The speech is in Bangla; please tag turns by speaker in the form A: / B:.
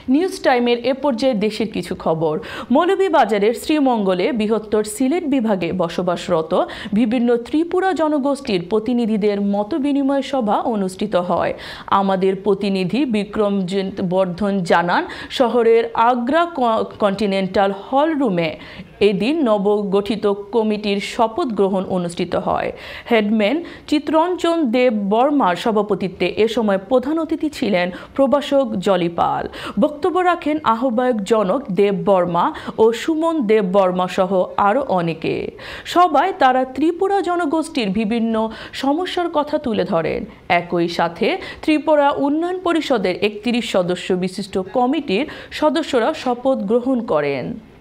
A: নিউজ টাইমের এ পর্যায়ে দেশের কিছু খবর। মৌলভীবাজারের শ্রীমঙ্গলে বৃহত্তর সিলেট বিভাগে বসবাসরত বিভিন্ন ত্রিপুরা জনগোষ্ঠীর প্রতিনিধিদের মতবিনিময় সভা অনুষ্ঠিত হয়। আমাদের প্রতিনিধি বিক্রম বর্ধন জানান, শহরের আগ্রা কন্টিনেন্টাল হল রুমে এদিন নবগঠিত কমিটির শপথ গ্রহণ অনুষ্ঠিত হয়। হেডম্যান চিত্তরঞ্জন দেব বর্মার সভাপতিত্বে এ সময় প্রধান অতিথি ছিলেন প্রভাষক জলি পাল। বক্তব্য রাখেন আহ্বায়ক জনক দেব বর্মা ও সুমন দেব বর্মা সহ আরও অনেকে। সবাই তারা ত্রিপুরা জনগোষ্ঠীর বিভিন্ন সমস্যার কথা তুলে ধরেন। একই সাথে ত্রিপুরা উন্নয়ন পরিষদের 31 সদস্য বিশিষ্ট কমিটির সদস্যরা শপথ গ্রহণ করেন।